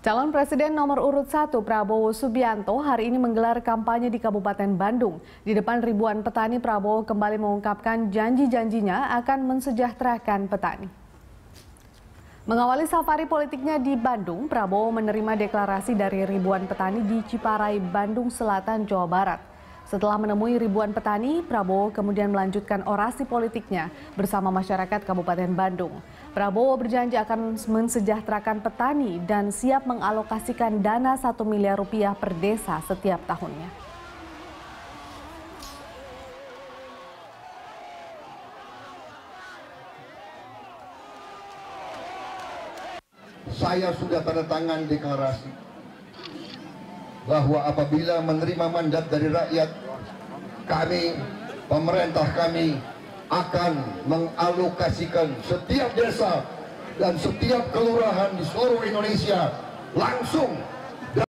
Calon Presiden nomor urut 1 Prabowo Subianto hari ini menggelar kampanye di Kabupaten Bandung. Di depan ribuan petani, Prabowo kembali mengungkapkan janji-janjinya akan mensejahterakan petani. Mengawali safari politiknya di Bandung, Prabowo menerima deklarasi dari ribuan petani di Ciparai, Bandung Selatan, Jawa Barat. Setelah menemui ribuan petani, Prabowo kemudian melanjutkan orasi politiknya bersama masyarakat Kabupaten Bandung. Prabowo berjanji akan mensejahterakan petani dan siap mengalokasikan dana 1 miliar rupiah per desa setiap tahunnya. Saya sudah tanda tangan deklarasi bahwa apabila menerima mandat dari rakyat, kami, pemerintah kami akan mengalokasikan setiap desa dan setiap kelurahan di seluruh Indonesia langsung